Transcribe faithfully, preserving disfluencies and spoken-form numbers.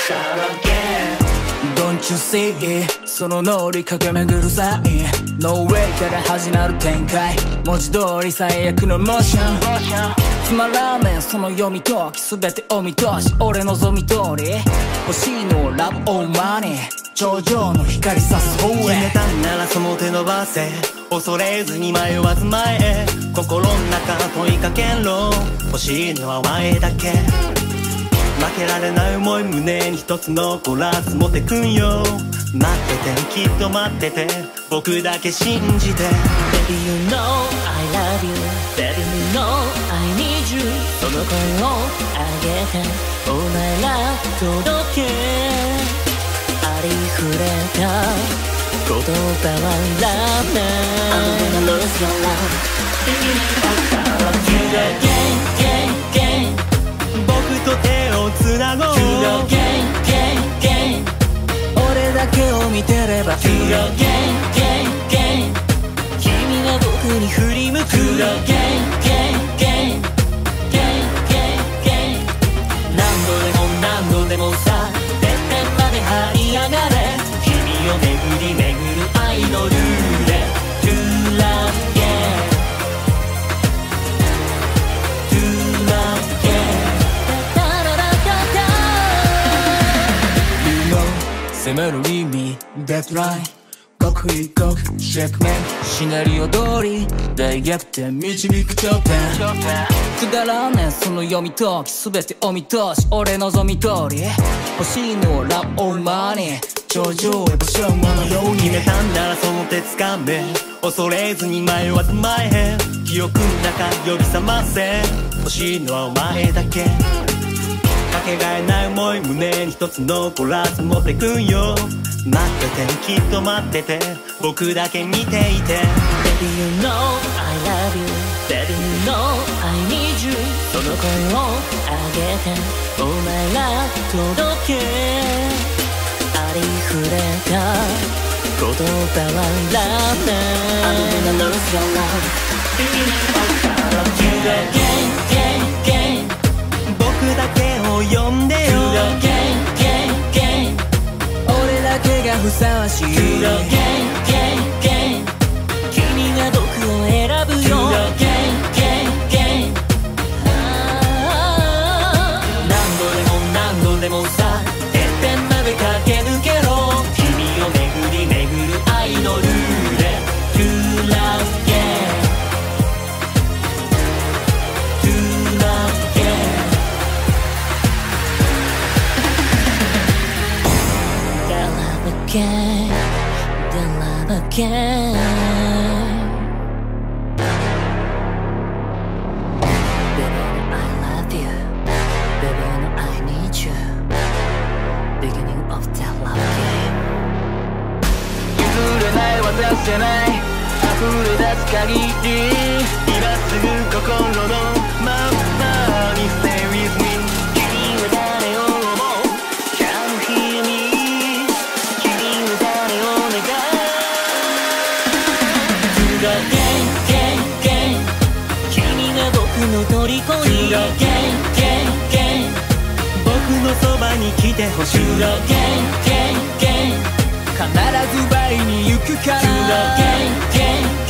Don't you see そのノリ駆け巡る際 No way から始まる展開文字通り最悪のモーションつまらねえその読み解き全てお見通し俺望み通り欲しいのラブオーマニー頂上の光さす方へ決めたんならその手伸ばせ恐れずに迷わず前へ心の中問いかけろ欲しいのはお前だけ負けられない思い胸に一つ残らず持ってくんよ待っててきっと待ってて僕だけ信じて Baby you know I love you Baby you know I need you その声をあげてお前ら届けありふれた言葉は Love I'm gonna lose your love Again, again, again 僕と手をつなごう Again, again, again 俺だけを見てれば Again, again, again 君が僕に振り向く Again, again, again Again, again, again 何度でも何度でもさてっぺんまで這い上がれ君を巡り巡る愛のルーレ To love, yeah To love, yeah 攻める意味デッドライン刻一刻チェックメイトシナリオ通り大逆転導く頂点くだらねえその読み解き全てお見通し俺望み通り欲しいのはラブオーマニー頂上へ場所ものように決めたんならその手掴め恐れずに迷わず前へ記憶の中呼び覚ませ欲しいのはお前だけかけがえない思い胸に一つ残らず持ってくんよ待っててきっと待ってて僕だけ見ていて Baby you know I love you Baby you know I need you その声をあげてお前ら届けありふれた言葉は Love I'm gonna lose your love Again, again, again 僕だけを呼んでよ Again, again, again 俺だけがふさわしい Again, again, again 君が僕を選ぶよ Again, again, again 何度でも何度でもさてっぺんまで駆け抜けろ君を巡り巡る愛のルーレ To love, yeah To love, yeah The love again The love again Baby, I love you Baby, I need you Beginning of the love game 譲れない渡せない溢れ出す限り今すぐ心のままに Stay with me 君は誰を思う Come hear me 君は誰を願う Again, again, again 君が僕の虜に Again, again, again 僕のそばに来てほしい Again, again, again 必ず倍に行くから Again, again